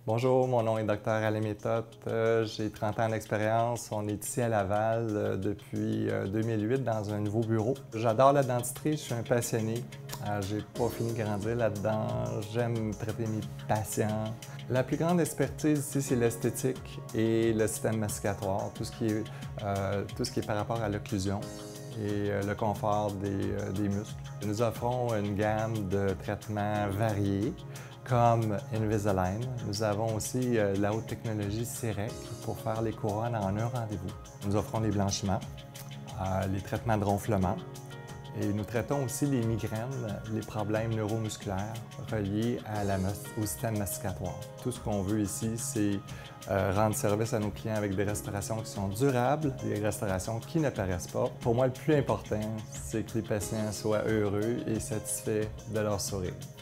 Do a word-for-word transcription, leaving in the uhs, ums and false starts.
Bonjour, mon nom est Dr Alain Méthode. Euh, J'ai trente ans d'expérience. On est ici à Laval euh, depuis euh, deux mille huit dans un nouveau bureau. J'adore la dentisterie, je suis un passionné. Euh, J'ai pas fini de grandir là-dedans. J'aime traiter mes patients. La plus grande expertise ici, c'est l'esthétique et le système masticatoire, tout ce qui est, euh, tout ce qui est par rapport à l'occlusion et euh, le confort des, euh, des muscles. Nous offrons une gamme de traitements variés, comme Invisalign. Nous avons aussi euh, la haute technologie CEREC pour faire les couronnes en un rendez-vous. Nous offrons les blanchiments, euh, les traitements de ronflement et nous traitons aussi les migraines, les problèmes neuromusculaires reliés à la, au système masticatoire. Tout ce qu'on veut ici, c'est euh, rendre service à nos clients avec des restaurations qui sont durables, des restaurations qui ne paraissent pas. Pour moi, le plus important, c'est que les patients soient heureux et satisfaits de leur sourire.